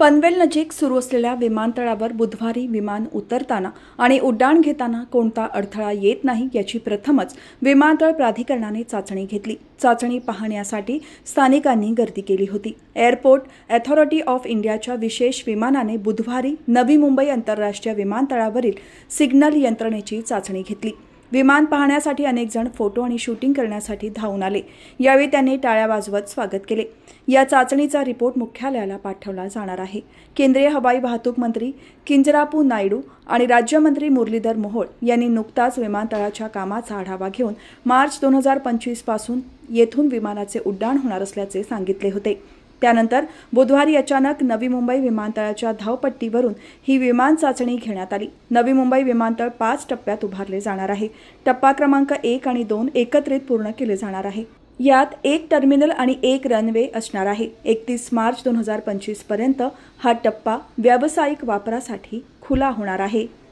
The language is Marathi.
पनवेल नजीक सुरू असलेल्या विमानतळावर बुधवारी विमान उतरताना आणि उड्डाण घेताना कोणता अडथळा येत नाही याची प्रथमच विमानतळ प्राधिकरणाने चाचणी घेतली। चाचणी पाहण्यासाठी स्थानिकांनी गर्दी केली होती। एअरपोर्ट अथॉरिटी ऑफ इंडियाच्या विशेष विमानाने बुधवारी नवी मुंबई आंतरराष्ट्रीय विमानतळावरील सिग्नल यंत्रणेची चाचणी घेतली। विमान पाहण्यासाठी अनेक जण फोटो आणि शूटिंग करण्यासाठी धावून आले। यावेळी त्यांनी टाळ्या वाजवत स्वागत केले। या चाचणीचा रिपोर्ट मुख्यालयाला पाठवला जाणार आहे। केंद्रीय हवाई वाहतूक मंत्री किंजरापू नायडू आणि राज्यमंत्री मुरलीधर मोहोळ यांनी नुकताच विमानतळाच्या कामाचा आढावा घेऊन मार्च 2025 पासून येथून विमानाचे उड्डाण होणार असल्याचे सांगितले होते। त्यानंतर बुधवारी अचानक नवी मुंबई विमानतळाच्या धावपट्टीवरून ही विमान चाचणी घेण्यात आली। नवी मुंबई विमानतळ 5 टप्प्यात उभारले जाणार आहे। टप्पा क्रमांक 1 आणि 2 एकत्रित पूर्ण केले जाणार आहे। यात 1 टर्मिनल आणि 1 रनवे असणार आहे। 31 मार्च 2025 पर्यंत हा टप्पा व्यावसायिक वापरासाठी खुला होणार आहे।